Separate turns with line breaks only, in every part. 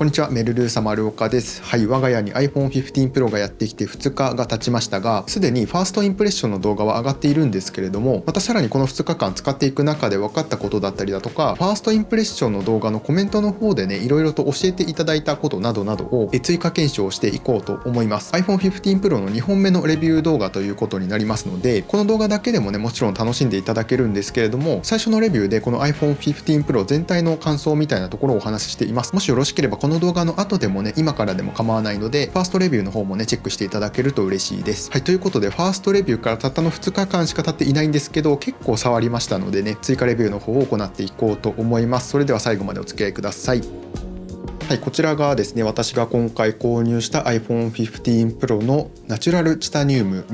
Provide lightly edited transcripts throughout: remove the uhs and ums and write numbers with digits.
こんにちは、メルルーサ丸岡です。はい、我が家に iPhone 15 Pro がやってきて2日が経ちましたが、すでにファーストインプレッションの動画は上がっているんですけれども、またさらにこの2日間使っていく中で分かったことだったりだとか、ファーストインプレッションの動画のコメントの方でね、いろいろと教えていただいたことなどなどを追加検証していこうと思います。iPhone 15 Pro の2本目のレビュー動画ということになりますので、この動画だけでもね、もちろん楽しんでいただけるんですけれども、最初のレビューでこの iPhone 15 Pro 全体の感想みたいなところをお話ししています。もしよろしければこの動画の後でもね、今からでも構わないので、ファーストレビューの方もね、チェックしていただけると嬉しいです。はい、ということで、ファーストレビューからたったの2日間しか経っていないんですけど、結構触りましたのでね、追加レビューの方を行っていこうと思います。それでは最後までお付き合いください。はい、こちらがですね、私が今回購入した iPhone 15 Pro のナチュラルチタニウム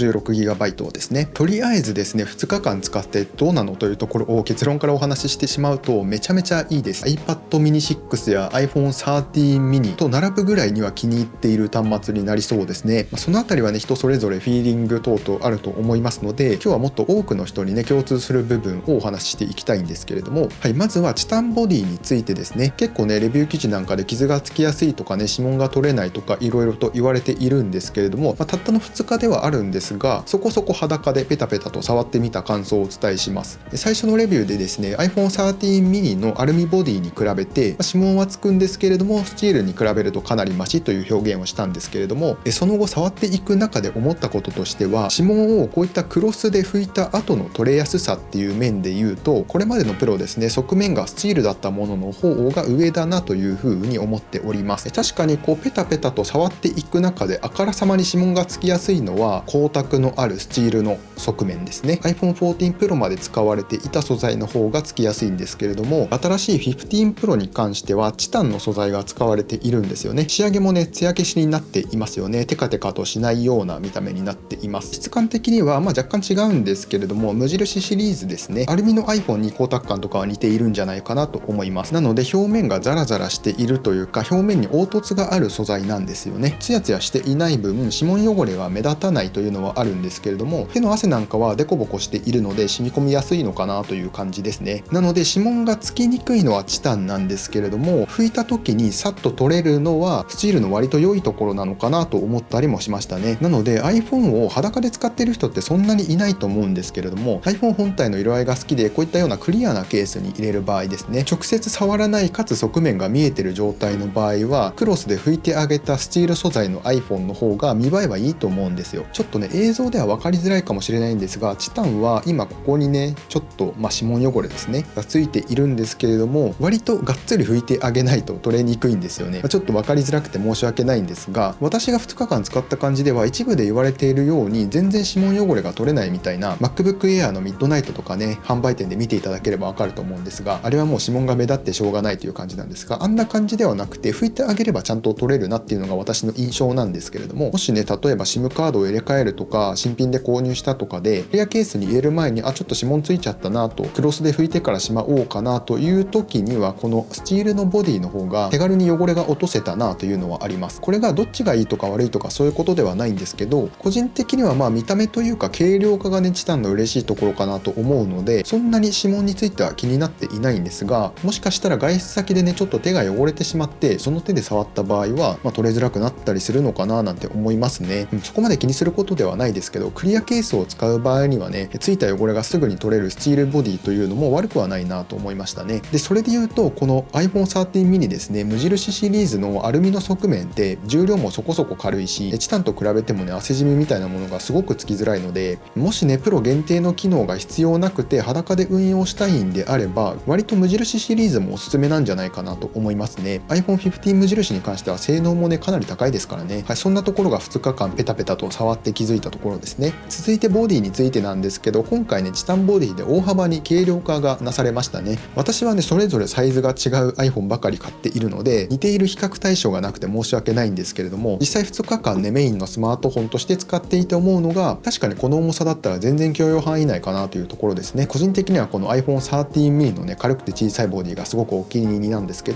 256GB ですね。とりあえずですね、2日間使ってどうなのというところを結論からお話ししてしまうと、めちゃめちゃいいです。 iPad mini 6や iPhone 13 mini と並ぶぐらいには気に入っている端末になりそうですね。そのあたりはね、人それぞれフィーリング等々あると思いますので、今日はもっと多くの人にね、共通する部分をお話ししていきたいんですけれども、はい、まずはチタンボディについてですね。結構ね、レビュー記事なんかで傷がつきやすいとかね、指紋が取れないとかいろいろと言われているんですけれども、たったの2日ではあるんですが、そこそこ裸でペタペタと触ってみた感想をお伝えします。最初のレビューでですね、 iPhone 13 mini のアルミボディに比べて指紋はつくんですけれども、スチールに比べるとかなりマシという表現をしたんですけれども、その後触っていく中で思ったこととしては、指紋をこういったクロスで拭いた後の取れやすさっていう面で言うと、これまでのプロですね、側面がスチールだったものの方が上だなというふうに思っております。確かにこうペタペタと触っていく中であからさまに指紋がつきやすいのは光沢のあるスチールの側面ですね。 iPhone 14 Pro まで使われていた素材の方がつきやすいんですけれども、新しい15 Pro に関してはチタンの素材が使われているんですよね。仕上げもね、艶消しになっていますよね。テカテカとしないような見た目になっています。質感的には若干違うんですけれども、無印シリーズですね、アルミの iPhone に光沢感とかは似ているんじゃないかなと思います。なので表面がザラザラしているというか、表面に凹凸がある素材なんですよね。ツヤツヤしていない分、指紋汚れが目立たないというのはあるんですけれども、手の汗なんかはデコボコしているので染み込みやすいのかなという感じですね。なので指紋がつきにくいのはチタンなんですけれども、拭いた時にさっと取れるのはスチールの割と良いところなのかなと思ったりもしましたね。なので iPhone を裸で使っている人ってそんなにいないと思うんですけれども、 iPhone 本体の色合いが好きでこういったようなクリアなケースに入れる場合ですね、直接触らないかつ側面が見えてる状態の場合は、クロスで拭いてあげたスチール素材の iPhone の方が見栄えはいいと思うんですよ。ちょっとね、映像では分かりづらいかもしれないんですが、チタンは今ここにね、ちょっと指紋汚れですねがついているんですけれども、割とがっつり拭いてあげないと取れにくいんですよね。ちょっと分かりづらくて申し訳ないんですが、私が2日間使った感じでは一部で言われているように全然指紋汚れが取れないみたいな MacBook Air のミッドナイトとかね、販売店で見ていただければ分かると思うんですが、あれはもう指紋が目立ってしょうがないという感じなんですが、あんな感じではなくて拭いてあげればちゃんと取れるなっていうのが私の印象なんですけれども、もしね、例えば SIM カードを入れ替えるとか新品で購入したとかでレアケースに入れる前にちょっと指紋ついちゃったなと、クロスで拭いてからしまおうかなという時には、このスチールのボディの方が手軽に汚れが落とせたなというのはあります。これがどっちがいいとか悪いとかそういうことではないんですけど、個人的には見た目というか軽量化がね、チタンの嬉しいところかなと思うので、そんなに指紋については気になっていないんですが、もしかしたら外出先でね、ちょっと手が汚れてしまってその手で触った場合は、取れづらくなったりするのかななんて思いますね。そこまで気にすることではないですけど、クリアケースを使う場合にはね、ついた汚れがすぐに取れるスチールボディというのも悪くはないなと思いましたね。でそれで言うと、この iPhone 13 mini ですね、無印シリーズのアルミの側面って重量もそこそこ軽いし、チタンと比べてもね、汗染みみたいなものがすごくつきづらいので、もしね、プロ限定の機能が必要なくて裸で運用したいんであれば、割と無印シリーズもおすすめなんじゃないかなと思いますね。 iPhone 15 無印に関しては性能もね、かなり高いですからね。はい、そんなところが2日間ペタペタと触って気づいたところですね。続いてボディについてなんですけど、今回ね、チタンボディで大幅に軽量化がなされましたね。私はね、それぞれサイズが違う iPhone ばかり買っているので、似ている比較対象がなくて申し訳ないんですけれども、実際2日間ね、メインのスマートフォンとして使っていて思うのが、確かにこの重さだったら全然許容範囲内かなというところですね。個人的にはこの iPhone 13 mini のね、軽くて小さいボディがすごくお気に入りなんですけど、もちろん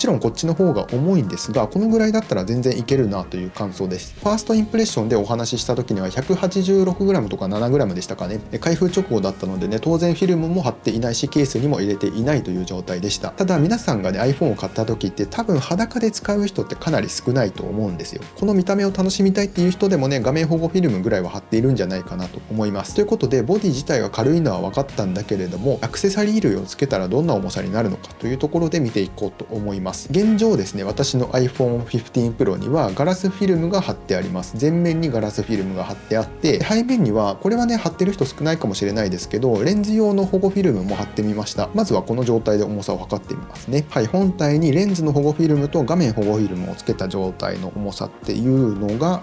ろんこっちの方が重いんですが、このぐらいだったら全然いけるなという感想です。ファーストインプレッションでお話しした時には 186g とか 7g でしたかね。開封直後だったのでね、当然フィルムも貼っていないしケースにも入れていないという状態でした。ただ皆さんがね iPhone を買った時って多分裸で使う人ってかなり少ないと思うんですよ。この見た目を楽しみたいっていう人でもね、画面保護フィルムぐらいは貼っているんじゃないかなと思います。ということでボディ自体が軽いのは分かったんだけれども、アクセサリー類をつけたらどんな重さになるのかというところで見ていこうと思います。現状ですね、私の iPhone 15 Pro にはガラスフィルムが貼ってあります。前面にガラスフィルムが貼ってあって、背面にはこれはね貼ってる人少ないかもしれないですけど、レンズ用の保護フィルムも貼ってみました。まずはこの状態で重さを測ってみますね。はい、本体にレンズの保護フィルムと画面保護フィルムをつけた状態の重さっていうのが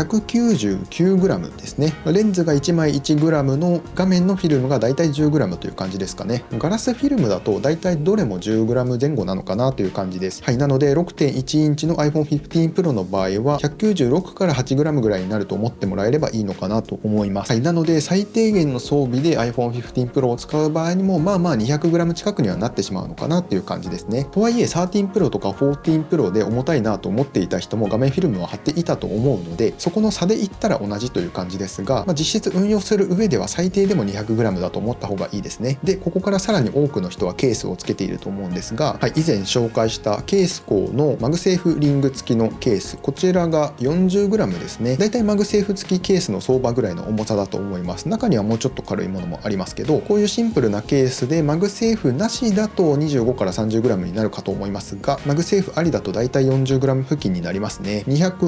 199g ですね。レンズが1枚 1g の画面のフィルムがだいたい 10g という感じですかね。ガラスフィルムだとだいたいどれも 10g 前後なのかなという感じです。はい、なので 6.1 インチの iPhone 15 Pro の場合は196から 8g ぐらいになると思ってもらえればいいのかなと思います。はい、なので最低限の装備で iPhone 15 Pro を使う場合にもまあ200g 近くにはなってしまうのかなっていう感じですね。とはいえ13 Pro とか14 Pro で重たいなと思っていた人も画面フィルムは貼っていたと思うので、そこの差で言ったら同じという感じですが、実質運用する上では最低でも 200g だと思った方がいいですね。でここからさらに多くの人はケースをつけていると思うんですが、はい、以前紹介したケースコーのマグセーフリング付きのケース、こちらが 40g ですね。だいたいマグセーフ付きケースの相場ぐらいの重さだと思います。中にはもうちょっと軽いものもありますけど、こういうシンプルなケースでマグセーフなしだと25から 30g になるかと思いますが、マグセーフありだとだいたい 40g 付近になりますね。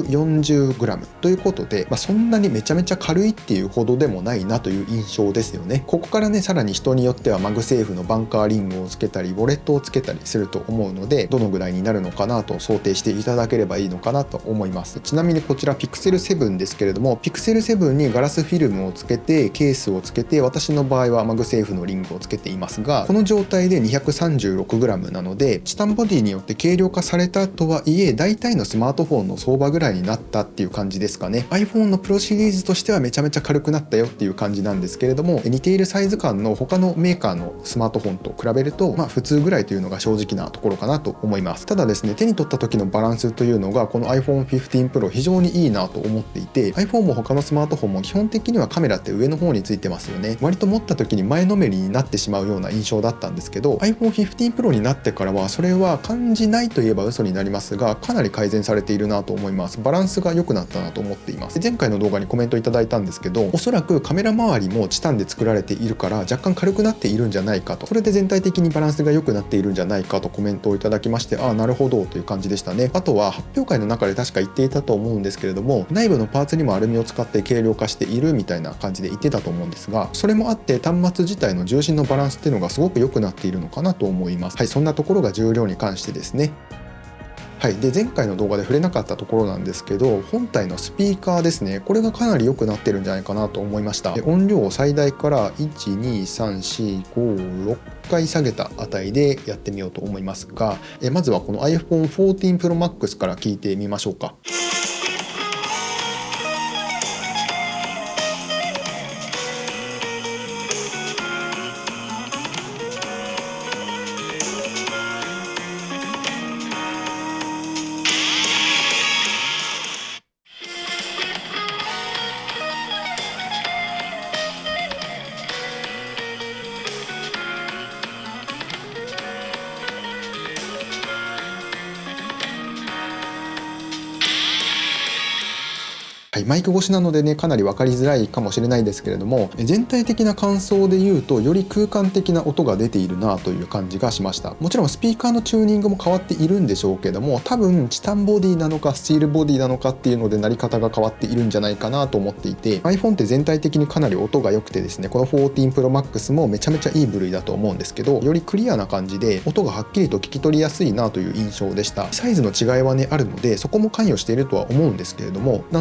240g ということで、そんなにめちゃめちゃ軽いっていうほどでもないなという印象ですよね。ここからねさらに人によってはマグセーフのバンカーリングをつけたりウォレットをつけたりすると思うので、どのぐらいになるのかなと想定していただければいいのかなと思います。ちなみにこちら Pixel 7ですけれども、 Pixel 7にガラスフィルムをつけてケースをつけて、私の場合はマグセーフのリングをつけていますが、この状態で 236g なのでチタンボディによって軽量化されたとはいえ、大体のスマートフォンの相場ぐらいになったっていう感じですかね。 iPhone の Pro シリーズとしてはめちゃめちゃ軽くなったよっていう感じなんですけれども、似ているサイズ感の他のメーカーのスマートフォンと比べると普通ぐらいというのが正直なところかなと思います。ただですね、手に取った時のバランスというのがこの iPhone 15 Pro 非常にいいなと思っていて、 iPhone も他のスマートフォンも基本的にはカメラって上の方についてますよね。割と持った時に前のめりになってしまうような印象だったんですけど、 iPhone 15 Pro になってからはそれは感じないといえば嘘になりますが、かなり改善されているなと思います。バランスが良くなったなと思っています。前回の動画にコメントいただいたんですけど、おそらくカメラ周りもチタンで作られているから若干軽くなっているんじゃないかと、それで全体的にバランスが良くなっているんじゃないかとコメントをいただきまして、ああなるほどという感じでしたね。あとは発表会の中で確か言っていたと思うんですけれども、内部のパーツにもアルミを使って軽量化しているみたいな感じで言ってたと思うんですが、それもあって端末自体の重心のバランスっていうのがすごく良くなっているのかなと思います。はい、そんなところが重量に関してですね。はい、で前回の動画で触れなかったところなんですけど、本体のスピーカーですね、これがかなり良くなってるんじゃないかなと思いました。音量を最大から12345 6回下げた値でやってみようと思いますが、まずはこの iPhone 14 Pro Max から聞いてみましょうか。はい、マイク越しなのでねかなり分かりづらいかもしれないですけれども、全体的な感想で言うとより空間的な音が出ているなという感じがしました。もちろんスピーカーのチューニングも変わっているんでしょうけども、多分チタンボディなのかスチールボディなのかっていうので鳴り方が変わっているんじゃないかなと思っていて、 iPhone って全体的にかなり音が良くてですね、この14 Pro Max もめちゃめちゃいい部類だと思うんですけど、よりクリアな感じで音がはっきりと聞き取りやすいなという印象でした。サイズの違いはねあるのでそこも関与しているとは思うんですけれども、なのでスマホ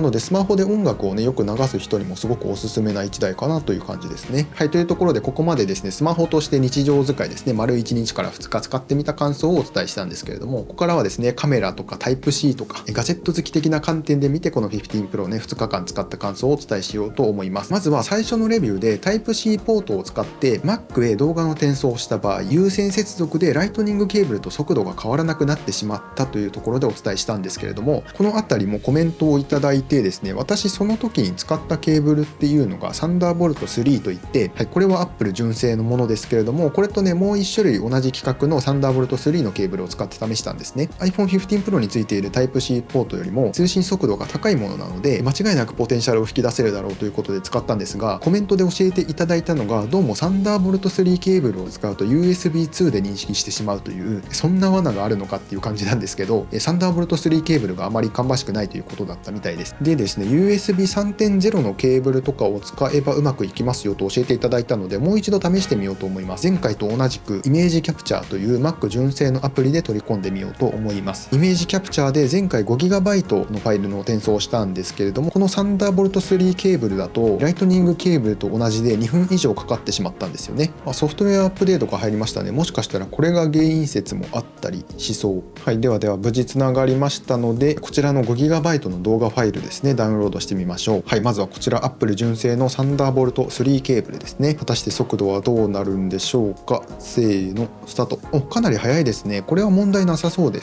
ホで音楽をねよく流す人にもすごくおすすめな1台かなという感じですね。はい、というところでここまでですねスマホとして日常使いですね丸1日から2日使ってみた感想をお伝えしたんですけれども、ここからはですねカメラとかタイプ C とかガジェット好き的な観点で見てこの15 Pro ね2日間使った感想をお伝えしようと思います。まずは最初のレビューでタイプ C ポートを使って Mac へ動画の転送をした場合、有線接続でライトニングケーブルと速度が変わらなくなってしまったというところでお伝えしたんですけれども、この辺りもコメントをいただいてですね、私その時に使ったケーブルっていうのがサンダーボルト3といって、はい、これは Apple 純正のものですけれども、これとねもう1種類同じ規格のサンダーボルト3のケーブルを使って試したんですね。 iPhone 15 Pro についているタイプ C ポートよりも通信速度が高いものなので間違いなくポテンシャルを引き出せるだろうということで使ったんですが、コメントで教えていただいたのがどうもサンダーボルト3ケーブルを使うと USB2 で認識してしまうという、そんな罠があるのかっていう感じなんですけど、サンダーボルト3ケーブルがあまり芳しくないということだったみたいです。でですね USB3.0 のケーブルとかを使えばうまくいきますよと教えていただいたので、もう一度試してみようと思います。前回と同じくイメージキャプチャーという Mac 純正のアプリで取り込んでみようと思います。イメージキャプチャーで前回 5GB のファイルの転送をしたんですけれども、このサンダーボルト3ケーブルだとライトニングケーブルと同じで2分以上かかってしまったんですよね。ソフトウェアアップデートが入りましたね。もしかしたらこれが原因説もあったりしそう。はい、では無事つながりましたので、こちらの 5GB の動画ファイルですねダウンロードしてみましょう。はい、まずはこちら Apple 純正のサンダーボルト3ケーブルですね。果たして速度はどうなるんでしょうか。せーのスタート。かなり速いですね。これは問題なさそうです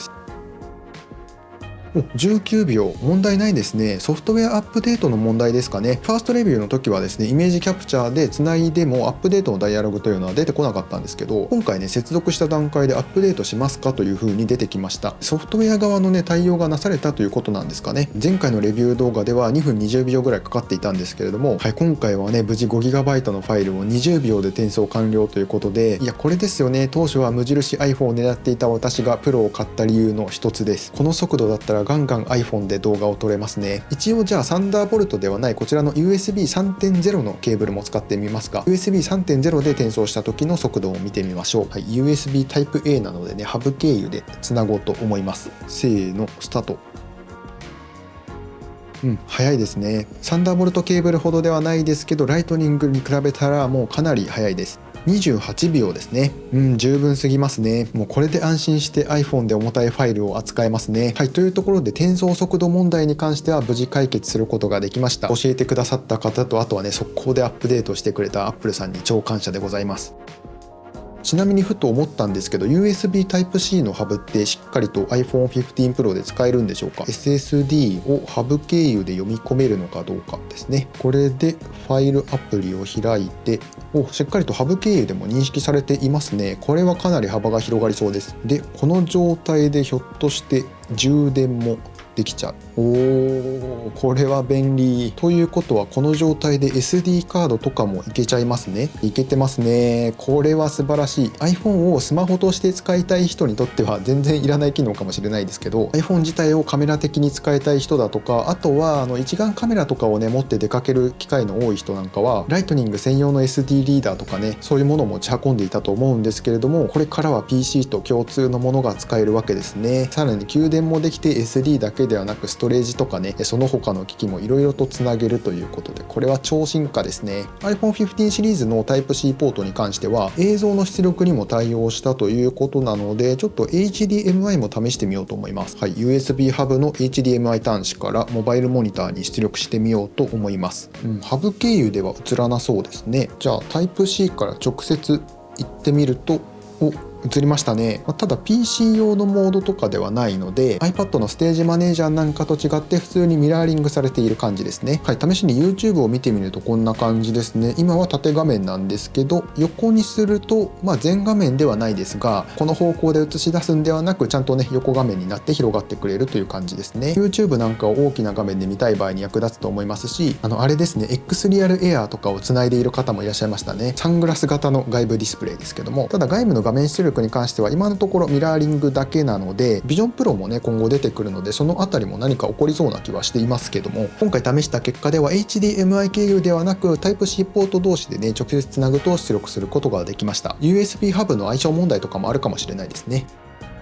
。19秒、問題ないですね。ソフトウェアアップデートの問題ですかね。ファーストレビューの時はですねイメージキャプチャーでつないでもアップデートのダイアログというのは出てこなかったんですけど、今回ね接続した段階でアップデートしますかという風に出てきました。ソフトウェア側のね対応がなされたということなんですかね。前回のレビュー動画では2分20秒ぐらいかかっていたんですけれども、はい、今回はね無事 5GB のファイルを20秒で転送完了ということで、いやこれですよね。当初は無印 iPhone を狙っていた私がプロを買った理由の一つです。この速度だったらガンガン iPhone で動画を撮れますね。一応じゃあサンダーボルトではないこちらの USB3.0 のケーブルも使ってみますが、 USB3.0 で転送した時の速度を見てみましょう。はい、USB Type A なのでねハブ経由でつなごうと思います。せーのスタート。早いですね。サンダーボルトケーブルほどではないですけど、ライトニングに比べたらもうかなり早いです。28秒ですね。十分すぎますね。もうこれで安心して iPhone で重たいファイルを扱えますね。はい、というところで転送速度問題に関しては無事解決することができました。教えてくださった方と、あとはね速攻でアップデートしてくれた Apple さんに超感謝でございます。ちなみにふと思ったんですけど USB Type-C のハブってしっかりと iPhone 15 Pro で使えるんでしょうか。 SSD をハブ経由で読み込めるのかどうかですね。これでファイルアプリを開いてしっかりとハブ経由でも認識されていますね。これはかなり幅が広がりそうです。でこの状態でひょっとして充電もできちゃう。これは便利。ということはこの状態で SD カードとかもいけちゃいますね。いけてますね。これは素晴らしい。 iPhone をスマホとして使いたい人にとっては全然いらない機能かもしれないですけど、 iPhone 自体をカメラ的に使いたい人だとか、あとは一眼カメラとかをね持って出かける機会の多い人なんかはライトニング専用の SD リーダーとかねそういうものを持ち運んでいたと思うんですけれども、これからは PC と共通のものが使えるわけですね。さらに給電もできて SD だけではなくストレージとかねその他の機器もいろいろとつなげるということで、これは超進化ですね。 iPhone 15シリーズの Type-C ポートに関しては映像の出力にも対応したということなので、ちょっと HDMI も試してみようと思います。はい、 USB ハブの HDMI 端子からモバイルモニターに出力してみようと思います。ハブ経由では映らなそうですね。じゃあ Type-C から直接行ってみると映りましたね。ただ PC 用のモードとかではないので iPad のステージマネージャーなんかと違って普通にミラーリングされている感じですね。はい、試しに YouTube を見てみるとこんな感じですね。今は縦画面なんですけど横にすると全画面ではないですがこの方向で映し出すんではなくちゃんとね横画面になって広がってくれるという感じですね。 YouTube なんかを大きな画面で見たい場合に役立つと思いますし、あれですね X リアルエアーとかをつないでいる方もいらっしゃいましたね。サングラス型の外部ディスプレイですけども、ただ外部の画面出力に関しては今のところミラーリングだけなので、ビジョンプロもね今後出てくるのでそのあたりも何か起こりそうな気はしていますけども、今回試した結果では HDMI 経由ではなく Type-C ポート同士でね直接つなぐと出力することができました。 USB ハブの相性問題とかもあるかもしれないですね。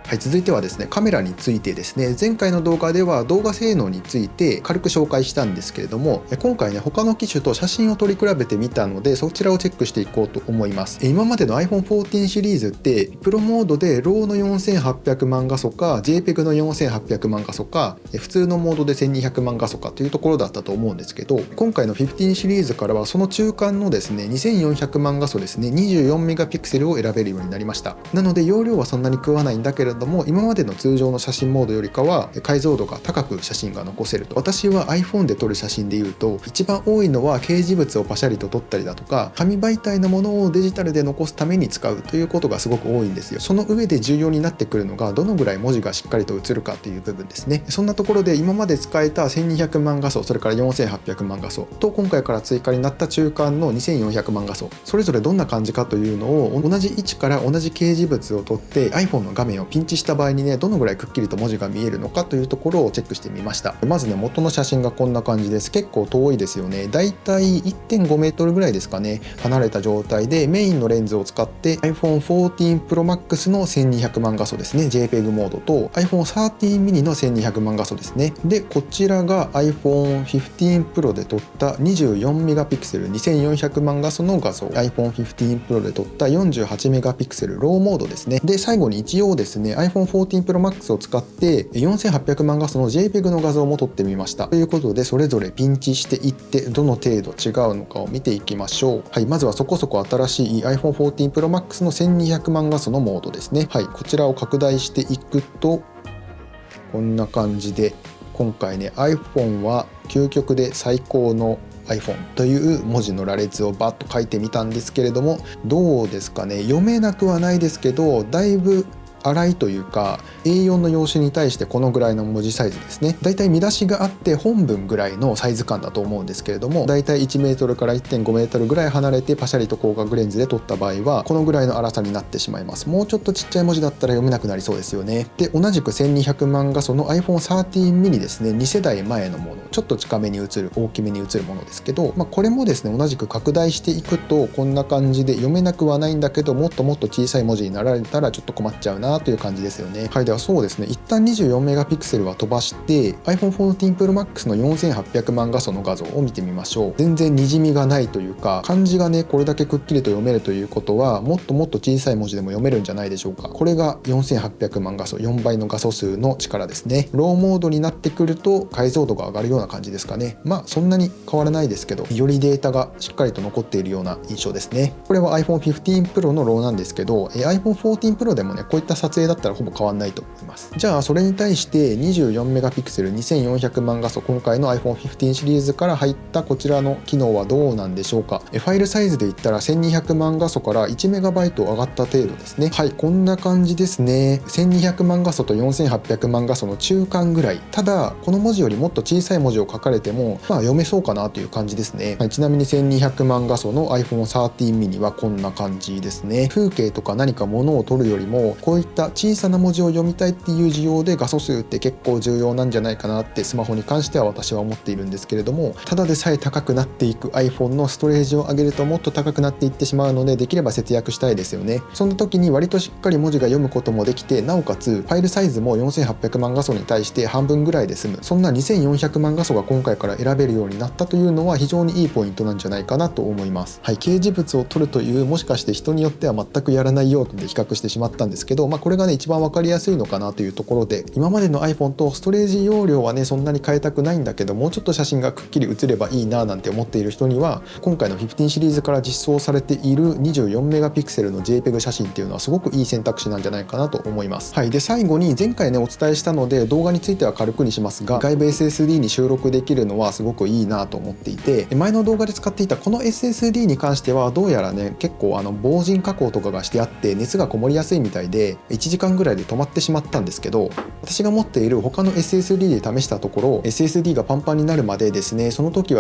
はい、続いてはですね、カメラについてですね。前回の動画では動画性能について軽く紹介したんですけれども、今回ね、他の機種と写真を撮り比べてみたので、そちらをチェックしていこうと思います。今までの iPhone 14シリーズってプロモードで RAW の4800万画素か JPEG の4800万画素か普通のモードで1200万画素かというところだったと思うんですけど、今回の15シリーズからはその中間のですね2400万画素ですね、24メガピクセルを選べるようになりました。なので容量はそんなに食わないんだけれども、今までの通常の写真モードよりかは解像度が高く写真が残せると。私は iPhone で撮る写真でいうと一番多いのは掲示物をパシャリと撮ったりだとか、紙媒体のものをデジタルで残すために使うということがすごく多いんですよ。その上で重要になってくるのがどのぐらい文字がしっかりと映るかという部分ですね。そんなところで今まで使えた1200万画素、それから4800万画素と今回から追加になった中間の2400万画素、それぞれどんな感じかというのを同じ位置から同じ掲示物を撮って iPhone の画面をピンチした場合にね、どのぐらいくっきりと文字が見えるのかというところをチェックしてみました。まずね、元の写真がこんな感じです。結構遠いですよね。だいたい 1.5 メートルぐらいですかね、離れた状態でメインのレンズを使って iPhone 14 Pro Max の1200万画素ですね、 JPEG モードと iPhone 13 mini の1200万画素ですね。でこちらが iPhone 15 Pro で撮った24メガピクセル2400万画素の画像、 iPhone 15 Pro で撮った48メガピクセルローモードですね。で最後に一応ですね iPhone 14 Pro Max を使って4800万画素の JPEG の画像も撮ってみました。ということでそれぞれピンチしていってどの程度違うのかを見ていきましょう。はい、まずはそこそこ新しい iPhone 14 Pro Max の1200万画素のモードですね。はい、こちらを拡大していくとこんな感じで、今回ね iPhone は究極で最高の iPhone という文字の羅列をバッと書いてみたんですけれども、どうですかね、読めなくはないですけどだいぶ粗いというか A4 の用紙に対してこのぐらいの文字サイズですね。だいたい見出しがあって本文ぐらいのサイズ感だと思うんですけれども、だいたい1メートルから 1.5 メートルぐらい離れてパシャリと広角レンズで撮った場合はこのぐらいの粗さになってしまいます。もうちょっとちっちゃい文字だったら読めなくなりそうですよね。で同じく1200万画素の iPhone 13 mini ですね、2世代前のもの、ちょっと近めに映る大きめに映るものですけど、これもですね同じく拡大していくとこんな感じで読めなくはないんだけど、もっともっと小さい文字になられたらちょっと困っちゃうなという感じですよね。はい、ではそうですね、一旦24メガピクセルは飛ばして iPhone 14 Pro Max の4800万画素の画像を見てみましょう。全然にじみがないというか、漢字がねこれだけくっきりと読めるということはもっともっと小さい文字でも読めるんじゃないでしょうか。これが4800万画素、4倍の画素数の力ですね。ローモードになってくると解像度が上がるような感じですかね。そんなに変わらないですけど、よりデータがしっかりと残っているような印象ですね。これは iPhone 15 Pro のローなんですけど、iPhone 14 Pro でもねこういった撮影だったらほぼ変わんないと思います。じゃあそれに対して24メガピクセル2400万画素、今回の iPhone 15シリーズから入ったこちらの機能はどうなんでしょうか。ファイルサイズで言ったら1200万画素から1メガバイト上がった程度ですね。はい、こんな感じですね。1200万画素と4800万画素の中間ぐらい。ただこの文字よりもっと小さい文字を書かれても読めそうかなという感じですね。はい、ちなみに1200万画素の iPhone 13 mini はこんな感じですね。風景とか何か物を撮るよりもこういった小さな文字を読みたいっていう需要で画素数って結構重要なんじゃないかなってスマホに関しては私は思っているんですけれども、ただでさえ高くなっていく iPhone のストレージを上げるともっと高くなっていってしまうので、できれば節約したいですよね。そんな時に割としっかり文字が読むこともできて、なおかつファイルサイズも4800万画素に対して半分ぐらいで済む、そんな2400万画素が今回から選べるようになったというのは非常にいいポイントなんじゃないかなと思います。はい、掲示物を取るという、もしかして人によっては全くやらない用途で比較してしまったんですけど、これがね一番分かりやすいのかなというところで、今までの iPhone とストレージ容量はねそんなに変えたくないんだけど、もうちょっと写真がくっきり写ればいいななんて思っている人には、今回の15シリーズから実装されている24メガピクセルの JPEG 写真っていうのはすごくいい選択肢なんじゃないかなと思います。はい、で最後に前回ねお伝えしたので動画については軽くにしますが、外部 SSD に収録できるのはすごくいいなと思っていて、前の動画で使っていたこの SSD に関してはどうやらね結構防塵加工とかがしてあって熱がこもりやすいみたいで1時間ぐらいで止まってしまったんですけど、私が持っている他の SSD で試したところ SSD がパンパンになるまでですね、その時は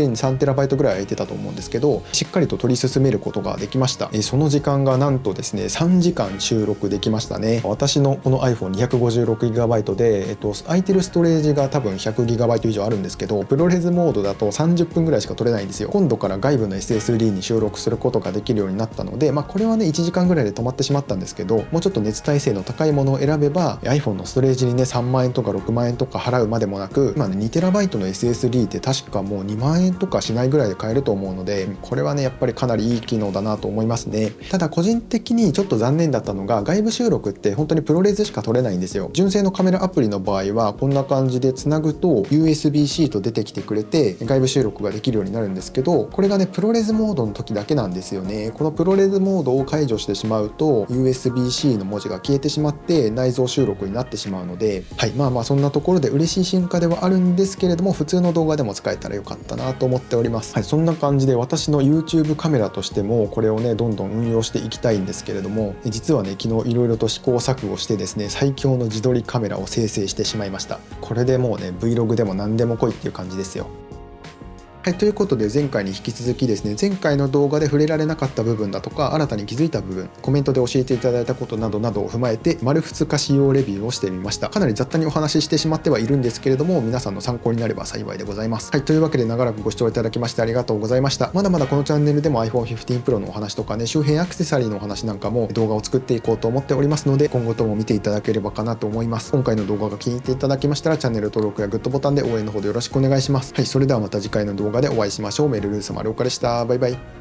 1.3TB ぐらい空いてたと思うんですけど、しっかりと取り進めることができました。その時間がなんとですね3時間収録できましたね。私のこの iPhone256GB で、空いてるストレージが多分 100GB 以上あるんですけど、プロレスモードだと30分ぐらいしか取れないんですよ。今度から外部の SSD に収録することができるようになったので、これはね1時間ぐらいで止まってしまったんですけど、もうちょっと熱耐性の高いものを選べば iPhone のストレージにね3万円とか6万円とか払うまでもなく、今ね 2TB の SSD って確かもう2万円とかしないぐらいで買えると思うので、これはねやっぱりかなりいい機能だなと思いますね。ただ個人的にちょっと残念だったのが、外部収録って本当にプロレスしか撮れないんですよ。純正のカメラアプリの場合はこんな感じでつなぐと USB-C と出てきてくれて外部収録ができるようになるんですけど、これがねプロレスモードの時だけなんですよね。このプロレスモードを解除してしまうと USB-C の文字が消えてしまって内蔵収録になってしまうので、はい、まあそんなところで嬉しい進化ではあるんですけれども、普通の動画でも使えたらよかったなと思っております。はい、そんな感じで私の YouTube カメラとしてもこれをねどんどん運用していきたいんですけれども、実はね昨日いろいろと試行錯誤してですね、最強の自撮りカメラを生成してしまいました。これでもうね Vlog でも何でも来いっていう感じですよ。はい、ということで前回に引き続きですね、前回の動画で触れられなかった部分だとか新たに気づいた部分、コメントで教えていただいたことなどなどを踏まえて丸2日使用レビューをしてみました。かなり雑多にお話ししてしまってはいるんですけれども、皆さんの参考になれば幸いでございます。はい、というわけで長らくご視聴いただきましてありがとうございました。まだまだこのチャンネルでも iPhone 15 Pro のお話とかね、周辺アクセサリーのお話なんかも動画を作っていこうと思っておりますので、今後とも見ていただければかなと思います。今回の動画が気に入っていただきましたらチャンネル登録やグッドボタンで応援の方でよろしくお願いします。はい、それではまた次回の動画でお会いしましょう。メルルー様、りょうかでした。バイバイ。